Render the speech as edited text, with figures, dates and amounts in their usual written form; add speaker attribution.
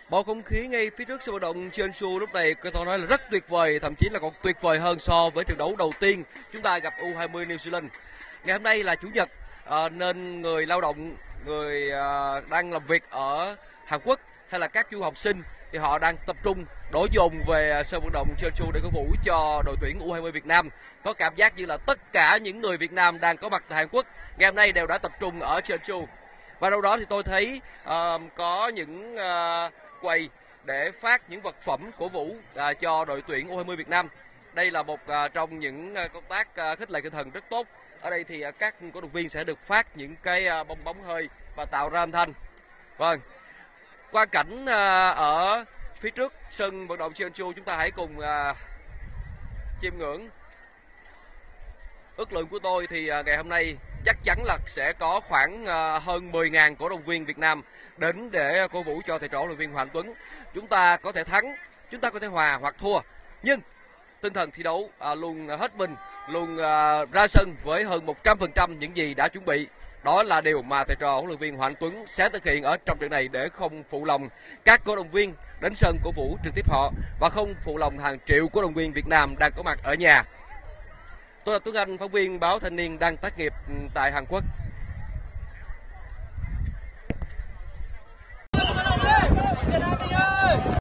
Speaker 1: Bầu không khí ngay phía trước sân vận động Jeonju lúc này tôi nói là rất tuyệt vời, thậm chí là còn tuyệt vời hơn so với trận đấu đầu tiên chúng ta gặp U20 New Zealand. Ngày hôm nay là chủ nhật nên người lao động, người đang làm việc ở Hàn Quốc hay là các du học sinh thì họ đang tập trung đổ dồn về sân vận động Jeonju để cổ vũ cho đội tuyển U20 Việt Nam. Có cảm giác như là tất cả những người Việt Nam đang có mặt tại Hàn Quốc ngày hôm nay đều đã tập trung ở Jeonju. Và đâu đó thì tôi thấy có những quầy để phát những vật phẩm cổ vũ cho đội tuyển U20 Việt Nam. Đây là một trong những công tác khích lệ tinh thần rất tốt. Ở đây thì các cổ động viên sẽ được phát những cái bong bóng hơi và tạo ra âm thanh. Vâng, qua cảnh ở phía trước sân vận động Jeonju, chúng ta hãy cùng chiêm ngưỡng. Ước lượng của tôi thì ngày hôm nay chắc chắn là sẽ có khoảng hơn 10.000 cổ động viên Việt Nam đến để cổ vũ cho thầy trò huấn luyện viên Hoàng Tuấn. Chúng ta có thể thắng, chúng ta có thể hòa hoặc thua, nhưng tinh thần thi đấu luôn hết mình, luôn ra sân với hơn 100% những gì đã chuẩn bị. Đó là điều mà thầy trò huấn luyện viên Hoàng Tuấn sẽ thực hiện ở trong trận này để không phụ lòng các cổ động viên đến sân cổ vũ trực tiếp họ và không phụ lòng hàng triệu cổ động viên Việt Nam đang có mặt ở nhà. Tôi là Tuấn Anh, phóng viên báo Thanh niên đang tác nghiệp tại Hàn Quốc.